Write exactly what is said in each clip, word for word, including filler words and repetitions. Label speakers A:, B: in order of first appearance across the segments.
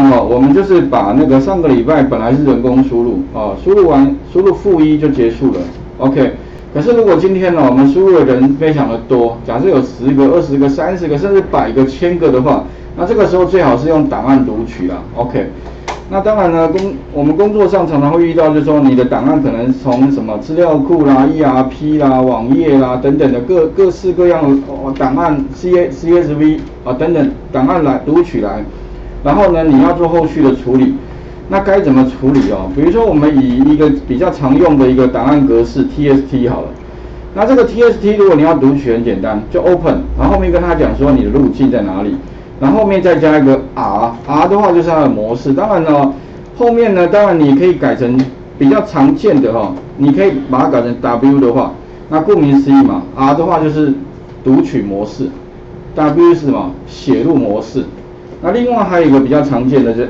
A: 然哦，我们就是把那个上个礼拜本来是人工输入哦，输入完输入负一就结束了 ，OK。可是如果今天呢，我们输入的人非常的多，假设有十个、二十个、三十个，甚至百个、千个的话，那这个时候最好是用档案读取啦 ，OK。那当然呢，工我们工作上常常会遇到，就是说你的档案可能从什么资料库啦、E R P 啦、网页啦等等的各各式各样的哦档案 C A C S V 啊等等档案来读取来，然后呢你要做后续的处理，那该怎么处理哦？比如说我们以一个比较常用的一个档案格式 T S T 好了，那这个 T S T 如果你要读取很简单，就 Open， 然后后面跟他讲说你的路径在哪里。然后后面再加一个 R，R 的话就是它的模式。当然呢，后面呢，当然你可以改成比较常见的哈、哦，你可以把它改成 W 的话，那顾名思义嘛 ，R 的话就是读取模式 ，W 是什么？写入模式。那另外还有一个比较常见的就是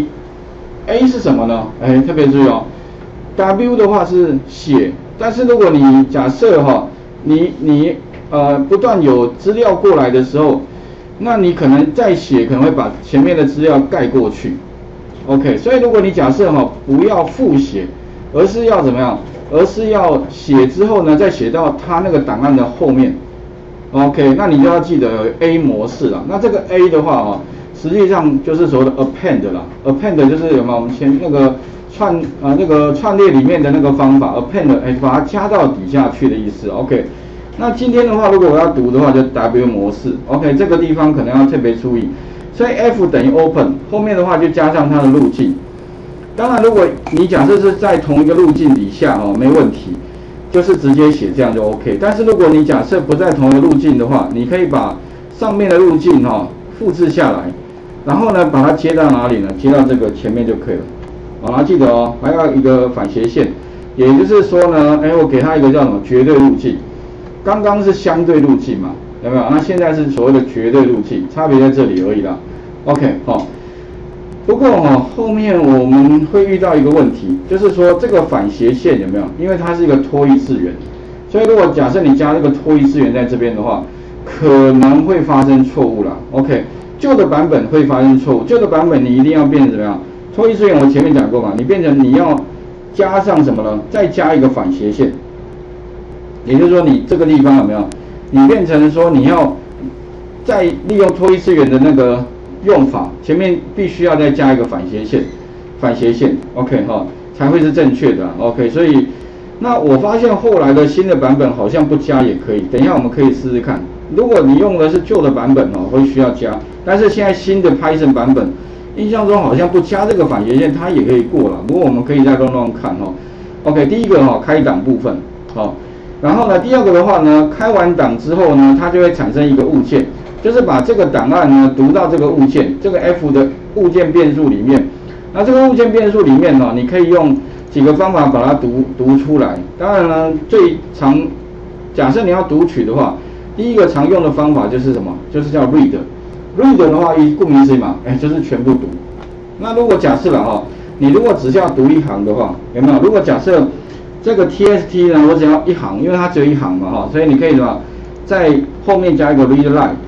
A: A，A 是什么呢？哎，特别注意哦 ，W 的话是写，但是如果你假设哈、哦，你你呃不断有资料过来的时候。那你可能再写，可能会把前面的资料盖过去 ，OK。所以如果你假设哈，不要复写，而是要怎么样？而是要写之后呢，再写到它那个档案的后面 ，OK。那你就要记得有 A 模式了。那这个 A 的话哦，实际上就是所谓的 append 啦 ，append 就是有没有我们前那个串啊、呃、那个串列里面的那个方法 ，append 哎把它加到底下去的意思 ，OK。那今天的话，如果我要读的话，就 W 模式 ，OK， 这个地方可能要特别注意。所以 F 等于 Open， 后面的话就加上它的路径。当然，如果你假设是在同一个路径底下哦，没问题，就是直接写这样就 OK。但是如果你假设不在同一个路径的话，你可以把上面的路径哈、哦、复制下来，然后呢把它接到哪里呢？接到这个前面就可以了。好，记得哦，还要一个反斜线，也就是说呢，哎，我给它一个叫什么绝对路径。刚刚是相对路径嘛，有没有？那现在是所谓的绝对路径，差别在这里而已啦。OK， 好、哦。不过哈、哦，后面我们会遇到一个问题，就是说这个反斜线有没有？因为它是一个脱一次元，所以如果假设你加这个脱一次元在这边的话，可能会发生错误啦。OK， 旧的版本会发生错误，旧的版本你一定要变成怎么样？脱一次元我前面讲过嘛，你变成你要加上什么呢？再加一个反斜线。也就是说，你这个地方有没有？你变成说你要再利用脱一次元的那个用法，前面必须要再加一个反斜线，反斜线 ，OK 哈、哦，才会是正确的 ，OK。所以，那我发现后来的新的版本好像不加也可以，等一下我们可以试试看。如果你用的是旧的版本哦，会需要加，但是现在新的 Python 版本，印象中好像不加这个反斜线，它也可以过了。不过我们可以再乱乱看哦。OK， 第一个哈、哦，开档部分，哦。然后呢，第二个的话呢，开完档之后呢，它就会产生一个物件，就是把这个档案呢读到这个物件，这个 F 的物件变数里面。那这个物件变数里面呢，你可以用几个方法把它读读出来。当然呢，最常假设你要读取的话，第一个常用的方法就是什么？就是叫 read。read 的话，顾名思义嘛，哎，就是全部读。那如果假设了哈，你如果只是要读一行的话，有没有？如果假设这个 T S T 呢，我只要一行，因为它只有一行嘛哈，所以你可以什么，在后面加一个 read line。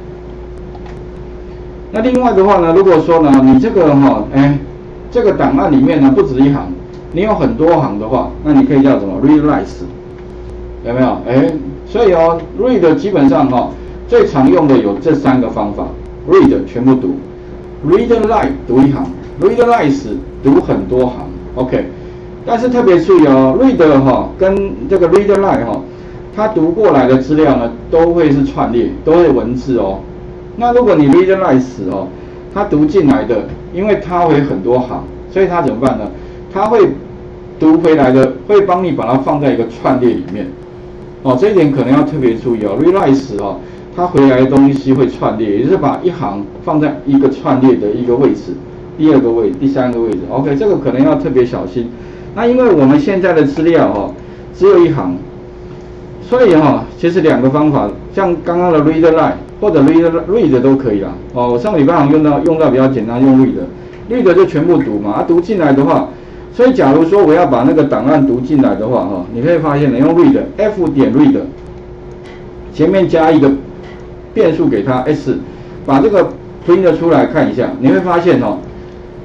A: 那另外的话呢，如果说呢，你这个哈，哎，这个档案里面呢不止一行，你有很多行的话，那你可以叫什么 read lines， 有没有？哎，所以哦 ，read 基本上哈，最常用的有这三个方法 ：read 全部读 ，read line 读一行 ，read lines 读很多行 ，OK。但是特别注意哦 ，read 哈跟这个 read line 哈，它读过来的资料呢都会是串列，都会文字哦。那如果你 read lines 哦，它读进来的，因为它会很多行，所以它怎么办呢？它会读回来的，会帮你把它放在一个串列里面。哦，这一点可能要特别注意哦 ，read lines 哦，它回来的东西会串列，也就是把一行放在一个串列的一个位置，第二个位置，第三个位置。OK， 这个可能要特别小心。那因为我们现在的资料哈、哦、只有一行，所以哈、哦、其实两个方法，像刚刚的 read line 或者 read read 都可以啦。哦，我上个礼拜好像用到用到比较简单，用 read，read 就全部读嘛，啊读进来的话，所以假如说我要把那个档案读进来的话哈、哦，你可以发现呢，用 read f 点 read 前面加一个变数给它 s， 把这个 print 出来看一下，你会发现哦。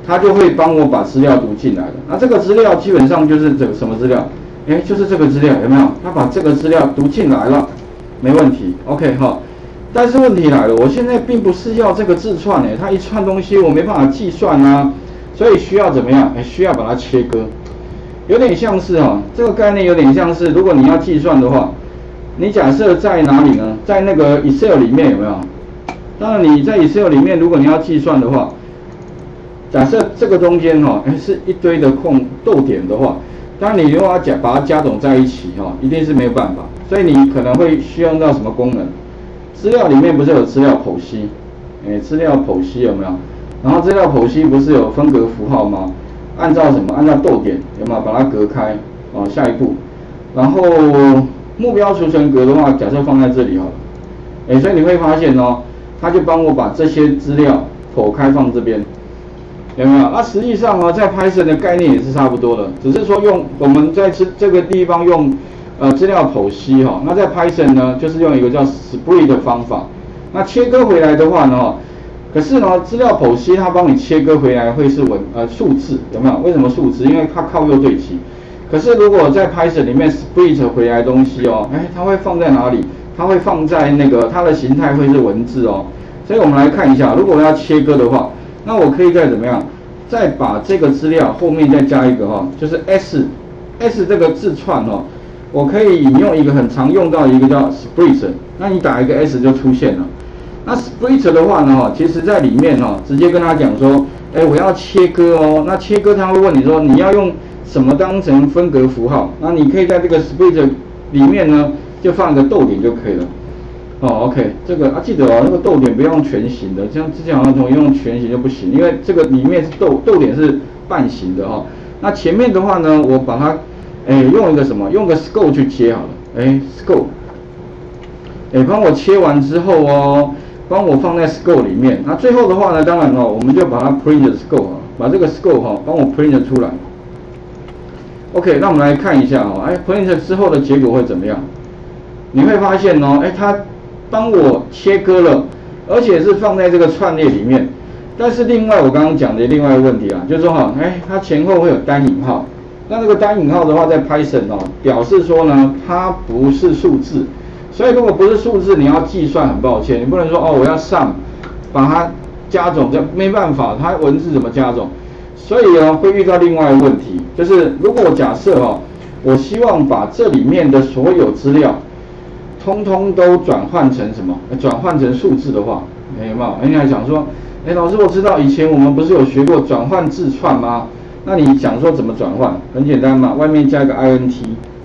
A: 它就会帮我把资料读进来了。那这个资料基本上就是这个什么资料？哎，就是这个资料有没有？它把这个资料读进来了，没问题 ，OK 哈。但是问题来了，我现在并不是要这个字串诶，它一串东西我没办法计算啊，所以需要怎么样？哎，需要把它切割。有点像是哈，这个概念有点像是，如果你要计算的话，你假设在哪里呢？在那个 Excel 里面有没有？当然你在 Excel 里面，如果你要计算的话，假设这个中间哈，哎是一堆的空逗点的话，当然你如果要加把它加总在一起哈，一定是没有办法，所以你可能会需要到什么功能？资料里面不是有资料剖析？哎，资料剖析有没有？然后资料剖析不是有分隔符号吗？按照什么？按照逗点有没有把它隔开？哦，下一步，然后目标储存格的话，假设放在这里好了。哎，所以你会发现哦，它就帮我把这些资料剖开放这边，有没有？那实际上呢，在 Python 的概念也是差不多的，只是说用我们在这这个地方用呃资料剖析哈、哦，那在 Python 呢就是用一个叫 split 的方法。那切割回来的话呢？可是呢，资料剖析它帮你切割回来会是文呃数字，有没有？为什么数字？因为它靠右对齐。可是如果在 Python 里面 split 回来的东西哦，哎，它会放在哪里？它会放在那个它的形态会是文字哦。所以我们来看一下，如果我要切割的话，那我可以再怎么样？再把这个资料后面再加一个哈、哦，就是 s s 这个字串哦，我可以引用一个很常用到的一个叫 split， 那你打一个 s 就出现了。那 split 的话呢，哈，其实在里面哈，直接跟他讲说，哎，我要切割哦。那切割他会问你说，你要用什么当成分隔符号？那你可以在这个 split 里面呢，就放一个逗点就可以了。哦 ，OK， 这个啊，记得哦，那个逗点不要用全形的，像之前好像同学用全形就不行，因为这个里面是逗逗点是半形的哈、哦。那前面的话呢，我把它，哎，用一个什么？用个 scope 去接好了，哎 ，scope， 哎，帮我切完之后哦。帮我放在 scope 里面，那最后的话呢，当然哦，我们就把它 print scope 啊，把这个 scope 哈、哦，帮我 print 出来。OK， 那我们来看一下哈、哦，哎 ，print 之后的结果会怎么样？你会发现哦，哎，它帮我切割了，而且是放在这个串列里面。但是另外我刚刚讲的另外一个问题啊，就是说哈，哎，它前后会有单引号。那这个单引号的话，在 Python 哦，表示说呢，它不是数字。所以如果不是数字，你要计算，很抱歉，你不能说哦，我要上把它加总，这没办法，它文字怎么加总？所以呢，会遇到另外一个问题，就是如果我假设哦，我希望把这里面的所有资料，通通都转换成什么？转换成数字的话，有没有？人家想说，哎，老师，我知道以前我们不是有学过转换字串吗？那你想说怎么转换？很简单嘛，外面加一个 int，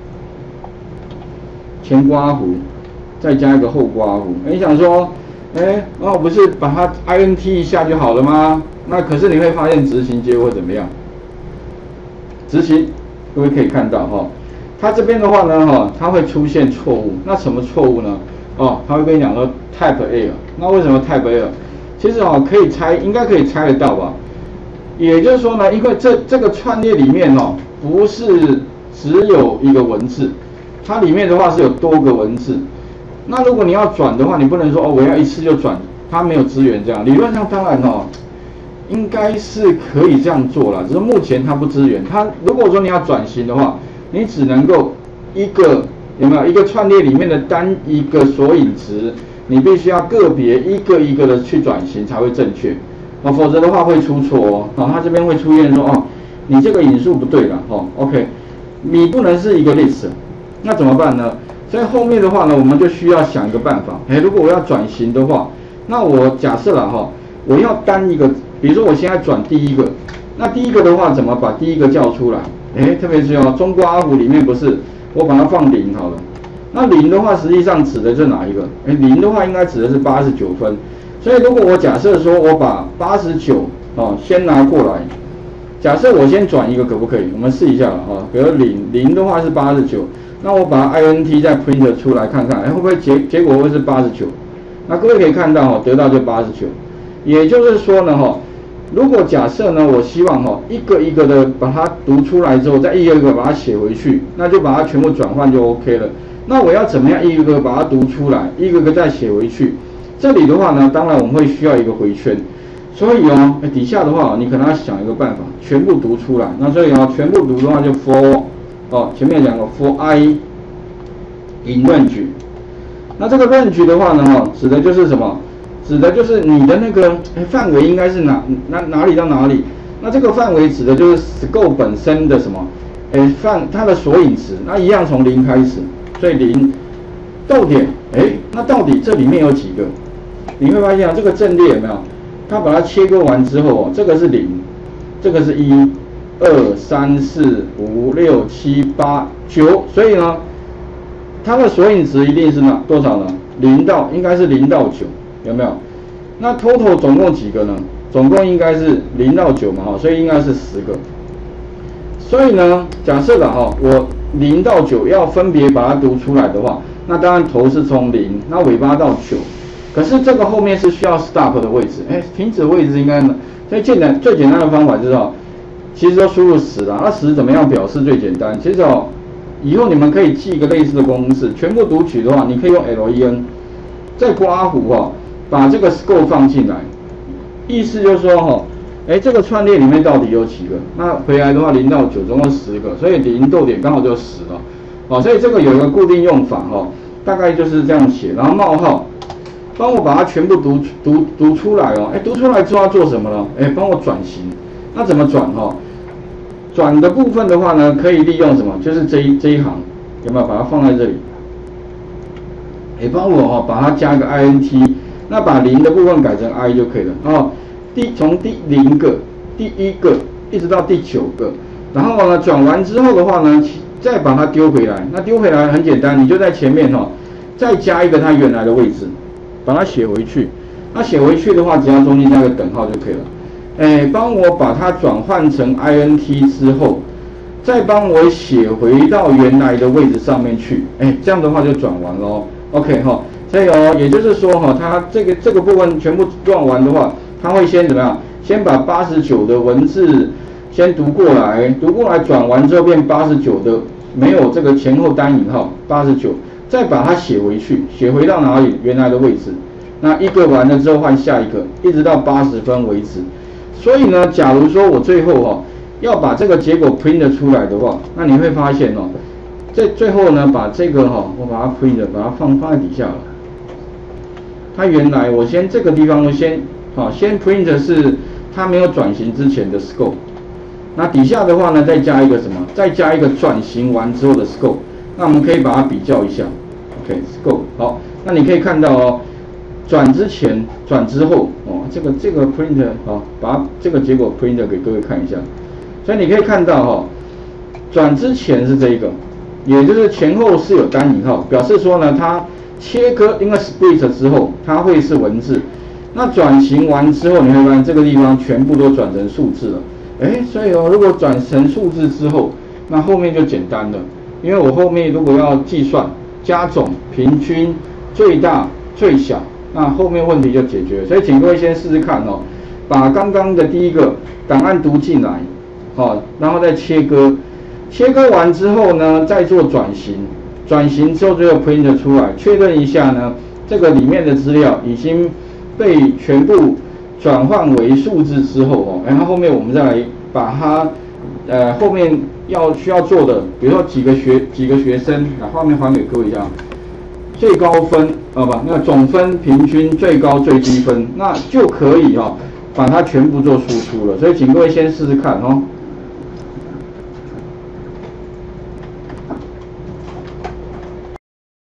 A: 前刮弧。再加一个后刮弧，你想说，哎，哦，不是把它 int 一下就好了吗？那可是你会发现执行结果会怎么样？执行，各位可以看到哈、哦，它这边的话呢，哈、哦，它会出现错误。那什么错误呢？哦，它会跟你讲说 type error。那为什么 type error？其实哦，可以猜，应该可以猜得到吧？也就是说呢，因为这这个串列里面哦，不是只有一个文字，它里面的话是有多个文字。那如果你要转的话，你不能说哦，我要一次就转，它没有资源这样。理论上当然哦，应该是可以这样做啦，只是目前它不支援。它如果说你要转型的话，你只能够一个有没有一个串列里面的单一个索引值，你必须要个别一个一个的去转型才会正确哦，否则的话会出错哦。哦，它这边会出现说哦，你这个引数不对了哦 ，OK， 你不能是一个 list， 那怎么办呢？所以后面的话呢，我们就需要想一个办法。哎，如果我要转型的话，那我假设了哈，我要单一个，比如说我现在转第一个，那第一个的话怎么把第一个叫出来？哎，特别是哦，中括弧里面不是我把它放零好了。那零的话实际上指的是哪一个？哎，零的话应该指的是八十九分。所以如果我假设说我把八十九哦先拿过来，假设我先转一个可不可以？我们试一下啊、哦，比如零零的话是八十九。那我把 int 再 print 出来看看，哎，会不会结结果会是八十九？那各位可以看到哈，得到就八十九。也就是说呢哈，如果假设呢，我希望哈一个一个的把它读出来之后，再一个一个把它写回去，那就把它全部转换就 OK 了。那我要怎么样一个个把它读出来，一个个再写回去？这里的话呢，当然我们会需要一个回圈。 所以哦，哎底下的话你可能要想一个办法，全部读出来。那所以哦，全部读的话就 for 哦，前面两个 for I in range。那这个 range 的话呢，哈，指的就是什么？指的就是你的那个哎范围应该是哪哪哪里到哪里？那这个范围指的就是 scope 本身的什么？哎范它的索引值，那一样从零开始，所以零逗点，哎，那到底这里面有几个？你会发现啊，这个阵列有没有？它把它切割完之后哦，这个是零，这个是一、二、三、四、五、六、七、八、九，所以呢，它的索引值一定是哪多少呢？零到应该是零到九，有没有？那 total 总共几个呢？总共应该是零到九嘛，哈，所以应该是十个。所以呢，假设了哈，我零到九要分别把它读出来的话，那当然头是从零，那尾巴到九。可是这个后面是需要 stop 的位置，哎，停止的位置应该呢？所以简单最简单的方法就是哦，其实都输入十啦，那十怎么样表示最简单？其实哦，以后你们可以记一个类似的公式，全部读取的话，你可以用 len， 再刮弧哈，把这个 scope 放进来，意思就是说哈，哎，这个串列里面到底有几个？那回来的话，零到九总共十个，所以零逗点刚好就十了，哦，所以这个有一个固定用法哈，大概就是这样写，然后冒号。帮我把它全部读读读出来哦，哎，读出来之后要做什么呢？哎，帮我转型。那怎么转哈、哦？转的部分的话呢，可以利用什么？就是这一这一行，有没有把它放在这里？哎，帮我哈、哦，把它加一个 int， 那把零的部分改成 i 就可以了。哦，第从第零个、第一个一直到第九个，然后呢转完之后的话呢，再把它丢回来。那丢回来很简单，你就在前面哈、哦，再加一个它原来的位置。把它写回去，那写回去的话，只要中间加个等号就可以了。哎，帮我把它转换成 int 之后，再帮我写回到原来的位置上面去。哎，这样的话就转完咯。OK 哈，所以哦，也就是说哈，它这个这个部分全部转完的话，它会先怎么样？先把八十九的文字先读过来，读过来转完之后变八十九的，没有这个前后单引号八十九。再把它写回去，写回到哪里？原来的位置。那一个完了之后换下一个，一直到八十分为止。所以呢，假如说我最后哈、哦、要把这个结果 print 出来的话，那你会发现哦，在最后呢，把这个哈、哦，我把它 print， 把它放放在底下了。它原来我先这个地方我先啊，先 print 是它没有转型之前的 scope。那底下的话呢，再加一个什么？再加一个转型完之后的 scope。那我们可以把它比较一下 ，OK， scope 好，那你可以看到哦，转之前、转之后哦，这个这个 print 啊，把这个结果 print 给各位看一下，所以你可以看到哈、哦，转之前是这一个，也就是前后是有单引号，表示说呢，它切割因为 split 之后，它会是文字，那转型完之后，你会发现这个地方全部都转成数字了，哎，所以哦，如果转成数字之后，那后面就简单了。因为我后面如果要计算加总、平均、最大、最小，那后面问题就解决了。所以请各位先试试看哦，把刚刚的第一个档案读进来，哦，然后再切割，切割完之后呢，再做转型，转型之后最后 print 出来，确认一下呢，这个里面的资料已经被全部转换为数字之后哦，然后后面我们再来把它。呃，后面要需要做的，比如说几个学几个学生，啊，画面还给各位一下，最高分啊不，那个总分、平均、最高、最低分，那就可以哈、哦，把它全部做输出了。所以请各位先试试看哦。